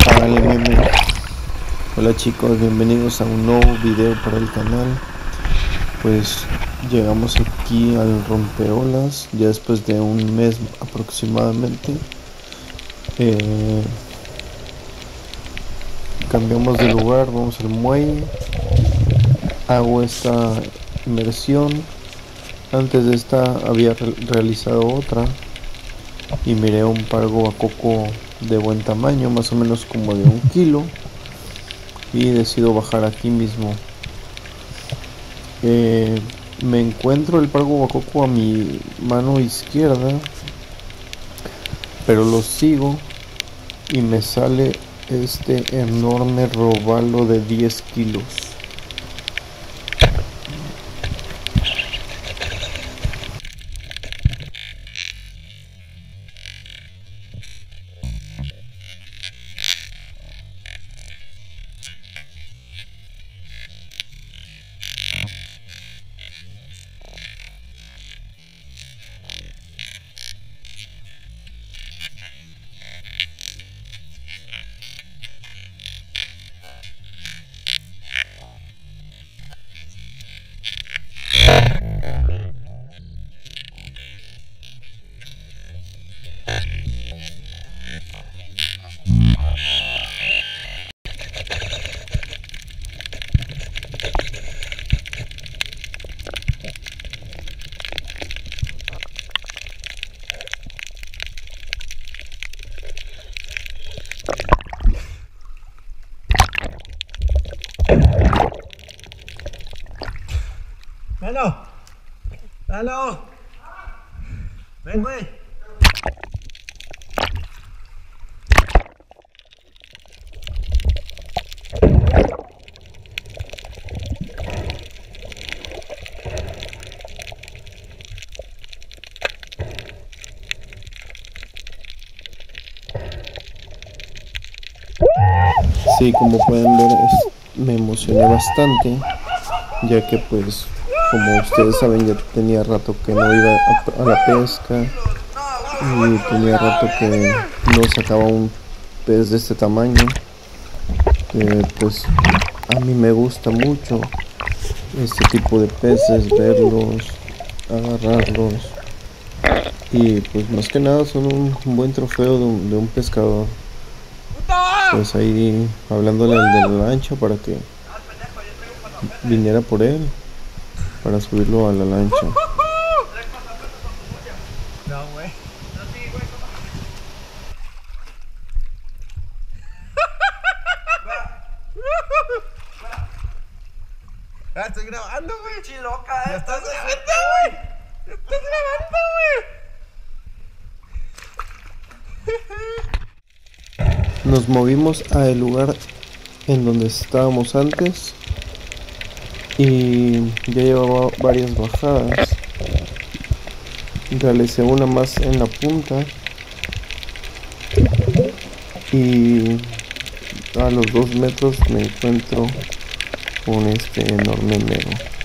Hágale meme. Hola chicos, bienvenidos a un nuevo video para el canal. Pues llegamos aquí al rompeolas ya después de un mes aproximadamente. Cambiamos de lugar, vamos al muelle. Hago esta inversión. Antes de esta había realizado otra y miré un pargo a coco de buen tamaño, más o menos como de 1 kilo, y decido bajar aquí mismo. Me encuentro el pargo guacoco a mi mano izquierda, pero lo sigo y me sale este enorme robalo de 10 kilos. Lalo, Lalo, ven güey. Sí, como pueden ver, me emocioné bastante, ya que pues como ustedes saben ya tenía rato que no iba a la pesca y tenía rato que no sacaba un pez de este tamaño, que pues a mí me gusta mucho este tipo de peces, verlos, agarrarlos, y pues más que nada son un buen trofeo de un pescador. Pues ahí hablándole al de la lancha para que viniera por él, para subirlo a la lancha. No, güey. Ya estoy grabando, güey. Chiloca, Ya estás grabando, güey. Ya estás grabando, güey. Nos movimos al lugar en donde estábamos antes y ya llevaba varias bajadas. Realicé una más en la punta y a los 2 metros me encuentro con este enorme mero.